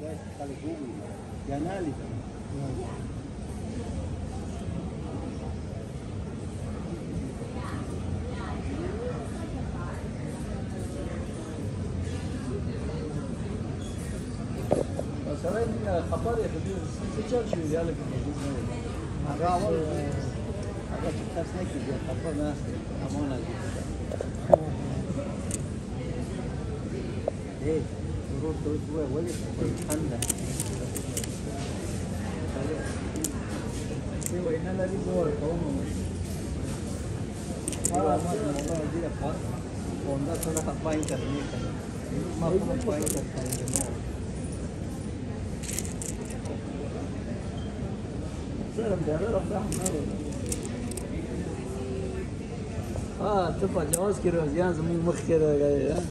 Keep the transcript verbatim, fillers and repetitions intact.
خلک وګوري یا نه لیکم سړی خفه دی خو څه چل شوي دی هلکه هغه اول هغه چې ترس نه کېږي خفه ناست دی امانه دي ای ورور ته اوس ووایه ولې خنده څه وینا لري زه ورکوم ډېره فرق همدا څومره خفه انټرنېټ ما خو خفه انټرنېټ ها ته په جواز کې راځې زموږ مخکې راغلی